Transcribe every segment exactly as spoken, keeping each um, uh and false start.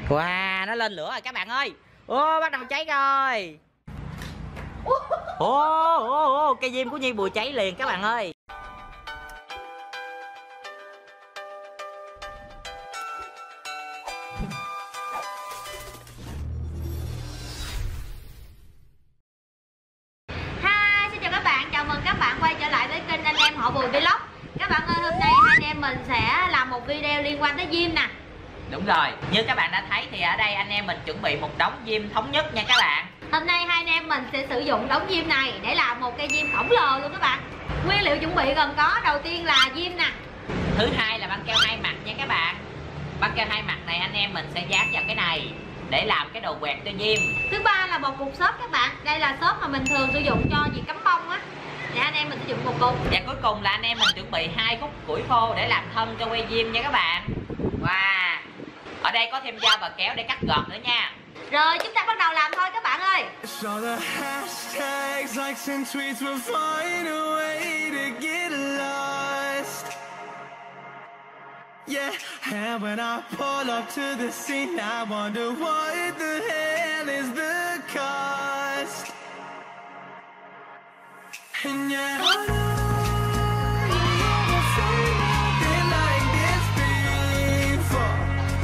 Wow, nó lên lửa rồi các bạn ơi. Ô, bắt đầu cháy rồi. Ô, ô, ô, cây diêm của Nhi bùi cháy liền các bạn ơi. Hi, xin chào các bạn, chào mừng các bạn quay trở lại với kênh anh em họ Bùi Vlog. Các bạn ơi, hôm nay hai anh em mình sẽ làm một video liên quan tới diêm nè. Đúng rồi, như các bạn đã thấy thì ở đây anh em mình chuẩn bị một đống diêm thống nhất nha các bạn. Hôm nay hai anh em mình sẽ sử dụng đống diêm này để làm một cây diêm khổng lồ luôn các bạn. Nguyên liệu chuẩn bị gồm có đầu tiên là diêm nè. Thứ hai là băng keo hai mặt nha các bạn. Băng keo hai mặt này anh em mình sẽ dán vào cái này để làm cái đồ quẹt cho diêm. Thứ ba là bột cục xốp các bạn. Đây là xốp mà mình thường sử dụng cho việc cắm bông á. Để anh em mình sử dụng một cục. Và cuối cùng là anh em mình chuẩn bị hai khúc củi khô để làm thân cho que diêm nha các bạn. Wow. Ở đây có thêm dao và kéo để cắt gọt nữa nha. Rồi chúng ta bắt đầu làm thôi các bạn ơi. Yeah, and when I pull up to the scene, I wonder what the hell is the cost. And yeah, I know you've never seen nothing like this before.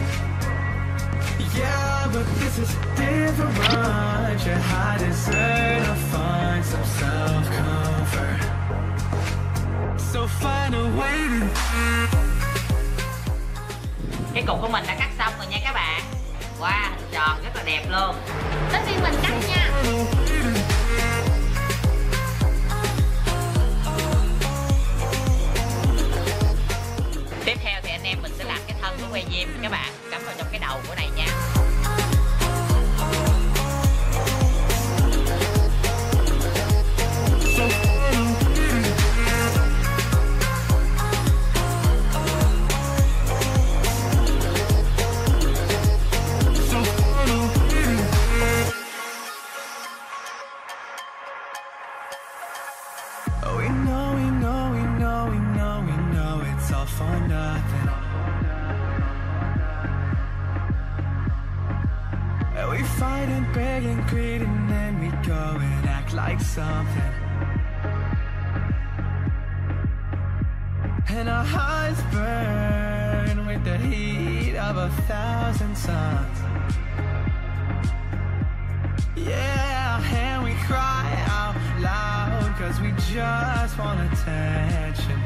Yeah, but this is different. Yeah, I deserve to find some self-comfort. So find a way to. Cái cục của mình đã cắt xong rồi nha các bạn. Wow, hình tròn rất là đẹp luôn. Tới phiên mình cắt nha. Tiếp theo thì anh em mình sẽ làm cái thân của que diêm các bạn, cắm vào trong cái đầu của này nha. For nothing. And we fight and beg and greed, and then we go and act like something. And our hearts burn with the heat of a thousand suns. Yeah, and we cry out loud, cause we just want attention.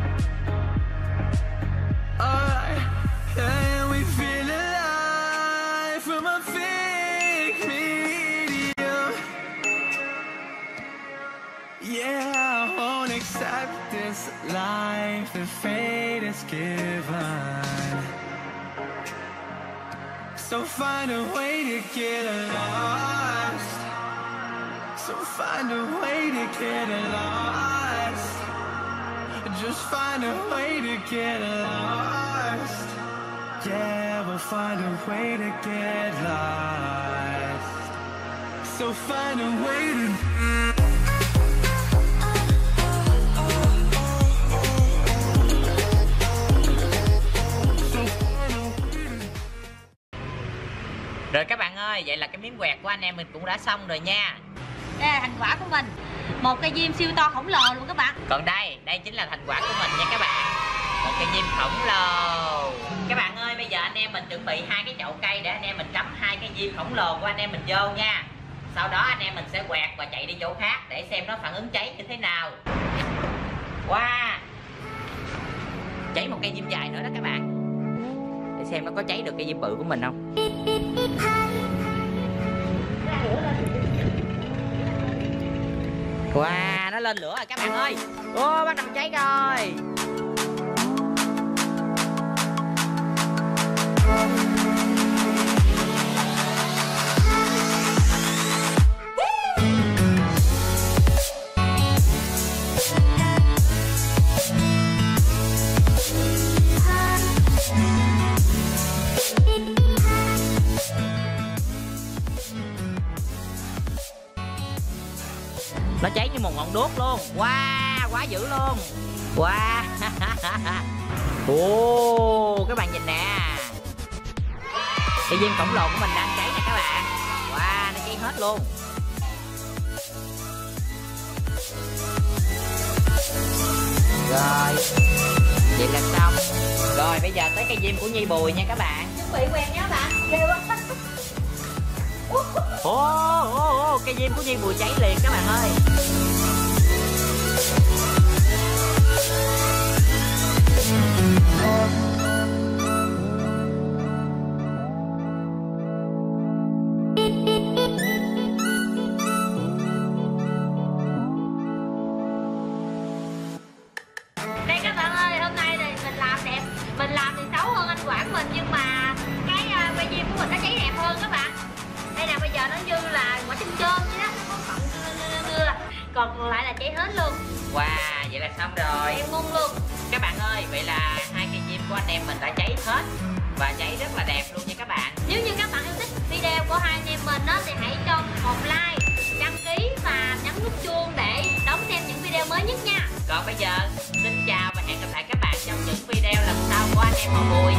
Alright, and we feel alive from a fake medium. Yeah, I won't accept this life that fate is given. So find a way to get lost. So find a way to get lost. Just find a way to get lost. Yeah, we'll find a way to get lost. So find a way to. Rồi các bạn ơi, vậy là cái miếng quẹt của anh em mình cũng đã xong rồi nha. Đây là thành quả của mình. Một cây diêm siêu to khổng lồ luôn các bạn. Còn đây, đây chính là thành quả của mình nha các bạn. Một cây diêm khổng lồ. Các bạn ơi, bây giờ anh em mình chuẩn bị hai cái chậu cây để anh em mình cắm hai cái diêm khổng lồ của anh em mình vô nha. Sau đó anh em mình sẽ quẹt và chạy đi chỗ khác để xem nó phản ứng cháy như thế nào. Wow. Cháy một cây diêm dài nữa đó các bạn. Để xem nó có cháy được cây diêm bự của mình không. Wow, nó lên lửa rồi các bạn ơi. Ô, bắt đầu cháy rồi. Nó cháy như một ngọn đuốc luôn. Wow, quá dữ luôn. Wow. Ồ, các bạn nhìn nè. Cây diêm khổng lồ của mình đang cháy nè các bạn. Wow, nó cháy hết luôn. Rồi, vậy là xong. Rồi bây giờ tới cây diêm của Nhi Bùi nha các bạn. Chuẩn bị quen nhá bạn. Ghê quá. Ồ, ồ, ồ, cây diêm của Nhi Bùi cháy liền các bạn ơi. Đây các bạn ơi, hôm nay thì mình làm đẹp, mình làm thì xấu hơn anh Quảng mình, nhưng mà cái uh, que diêm của mình nó cháy đẹp hơn các bạn. Đây nè, bây giờ nó như là quả chôm chôm vậy đó, nó có cọng đưa, đưa, đưa. Còn còn lại là cháy hết luôn. Wow, vậy là xong rồi. Em ngung luôn. Các bạn ơi, vậy là hai cây diêm của anh em mình đã cháy hết và cháy rất là đẹp luôn nha các bạn. Nếu như các bạn yêu thích video của hai anh em mình đó, thì hãy cho một like, đăng ký và nhấn nút chuông để đón xem những video mới nhất nha. Còn bây giờ, xin chào và hẹn gặp lại các bạn trong những video lần sau của anh em Họ Bùi.